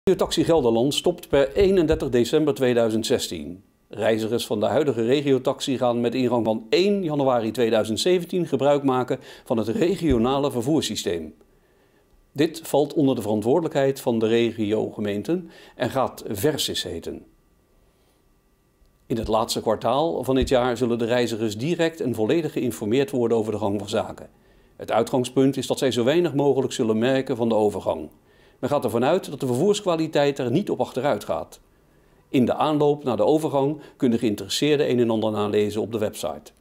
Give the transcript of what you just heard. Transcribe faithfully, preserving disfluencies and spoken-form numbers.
Regiotaxi Gelderland stopt per eenendertig december tweeduizend zestien. Reizigers van de huidige regiotaxi gaan met ingang van één januari tweeduizend zeventien gebruik maken van het regionale vervoerssysteem. Dit valt onder de verantwoordelijkheid van de regiogemeenten en gaat Versis heten. In het laatste kwartaal van dit jaar zullen de reizigers direct en volledig geïnformeerd worden over de gang van zaken. Het uitgangspunt is dat zij zo weinig mogelijk zullen merken van de overgang. Men gaat ervan uit dat de vervoerskwaliteit er niet op achteruit gaat. In de aanloop naar de overgang kunnen geïnteresseerden een en ander nalezen op de website.